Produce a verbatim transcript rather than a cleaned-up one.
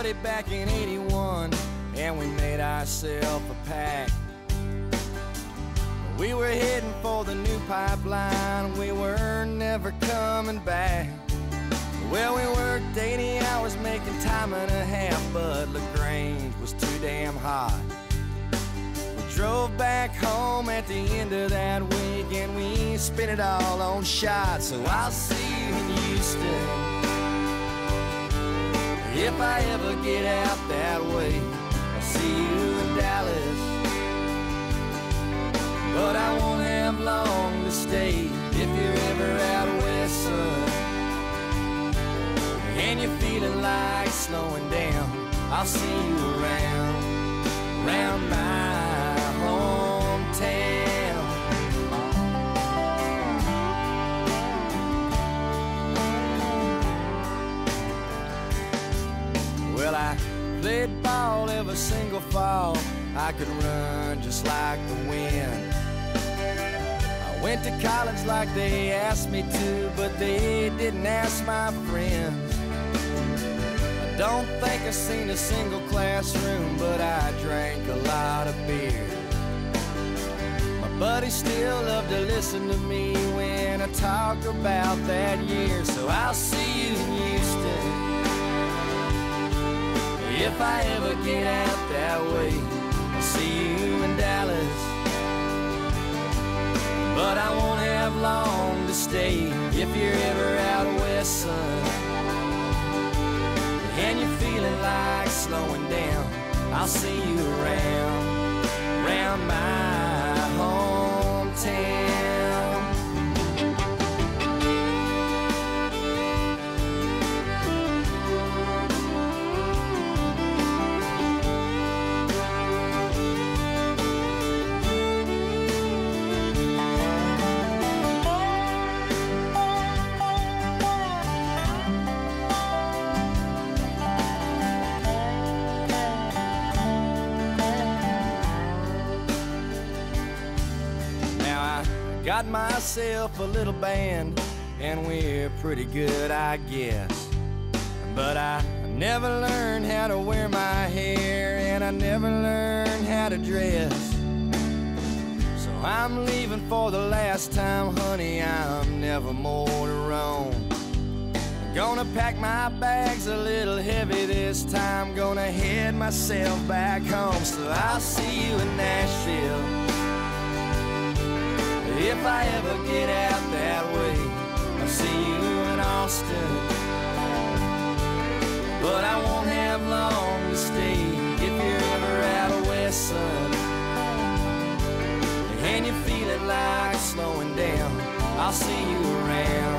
buddy back in eighty-one, and we made ourselves a pact. We were heading for the new pipeline, we were never coming back. Well, we worked eighty hours making time and a half, but LaGrange was too damn hot. We drove back home at the end of that week, and we spent it all on shots. So I'll see you in Houston if I ever get out that way. I'll see you in Dallas, but I won't have long to stay if you're ever out west, son. And you're feeling like slowing down, I'll see you around, around my hometown. Well, I played ball every single fall, I could run just like the wind. I went to college like they asked me to, but they didn't ask my friends. I don't think I've seen a single classroom, but I drank a lot of beer. My buddies still love to listen to me when I talk about that year. So I'll see you in Houston if I ever get out that way. I'll see you in Dallas, but I won't have long to stay if you're ever out west, son. And you're feeling like slowing down, I'll see you around, around my hometown. Got myself a little band, and we're pretty good, I guess. But I never learned how to wear my hair, and I never learned how to dress. So I'm leaving for the last time, honey, I'm never more to roam. I'm gonna pack my bags a little heavy this time, gonna head myself back home. So I'll see you in Nashville if I ever get out that way. I'll see you in Austin, but I won't have long to stay if you're ever out west, son. And you're feeling like slowing down, I'll see you around,